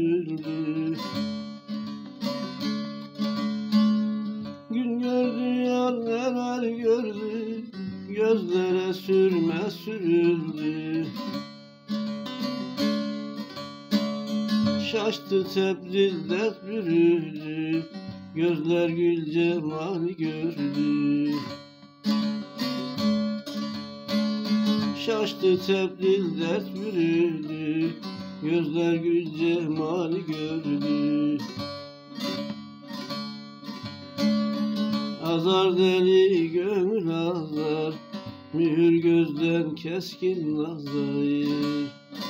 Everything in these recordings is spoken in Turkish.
sürüldü. Gün gördü yar neler gördü, gözlere sürme sürüldü. Şaştı tebdil dert bürüdü, gözler gül cemali gördü. Şaştı tebdil dert bürüdü, gözler gül cemali gördü. Azar deli gönül azar, mühür gözden keskin nazar.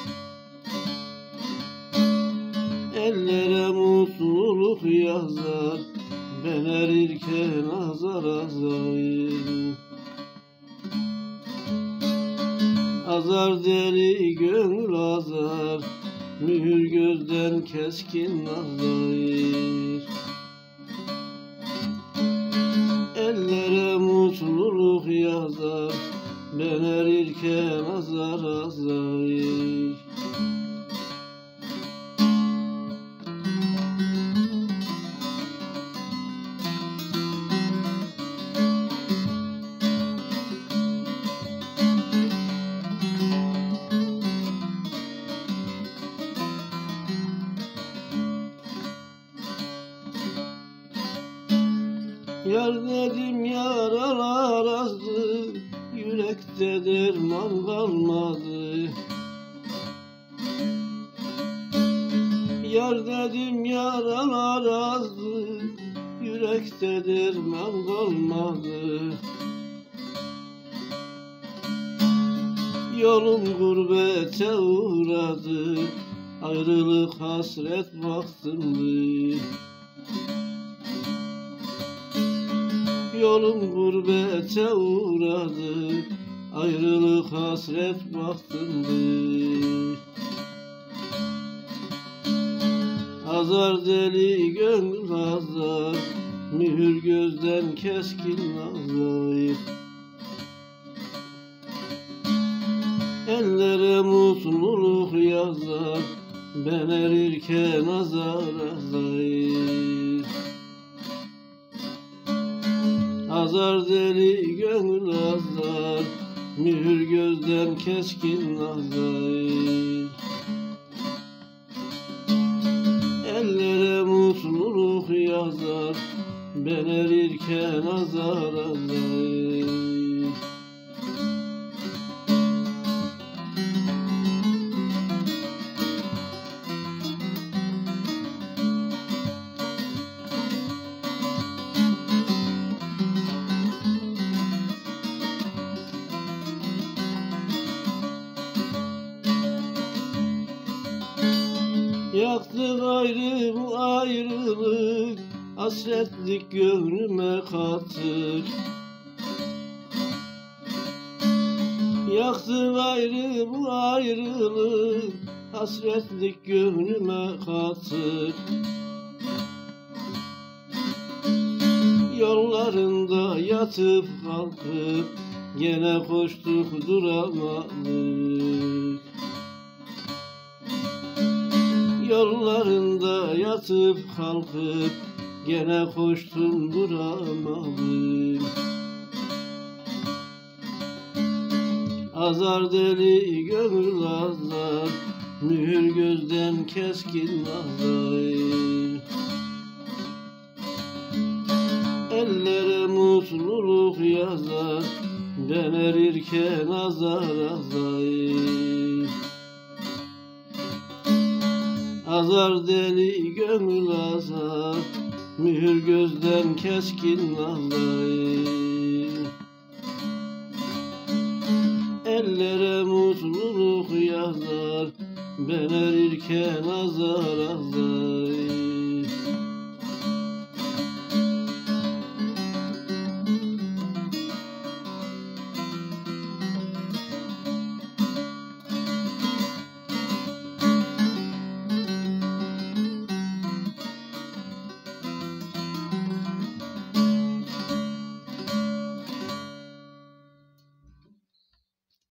Ellere mutluluk yazar, ben erirken azar azar. Azar deli gönül azar, mühür gözden keskin nazar. Ellere mutluluk yazar, ben erirken azar azar. Yar dedim yaralar azdı, yürekte derman kalmadı. Yar dedim yaralar azdı, yürekte derman kalmadı. Yolum gurbete uğradı, ayrılık hasret baktımdı. Yolum gurbete uğradı, ayrılık hasret baktımdı. Azar deli gönül azar, mühür gözden keskin nazar. Ellere mutluluk yazar, ben erirken azar azar. Azar deli gönül azar, mühür gözden keskin nazar. Ellere mutluluk yazar, ben erirken azar azar. Yaktı gayrı bu ayrılık, hasretlik gönlüme katır. Yaktı gayrı bu ayrılık, hasretlik gönlüme katır. Yollarında yatıp kalkıp, gene koştuk duramadık. Yollarında yatıp kalkıp, gene koştum duramadım. Azar deli gönül azar, mühür gözden keskin nazar. Ellere mutluluk yazar, ben erirken azar azar. Azar deli gönül azar, mühür gözden keskin nazar. Ellere mutluluk yazar, ben erirken azar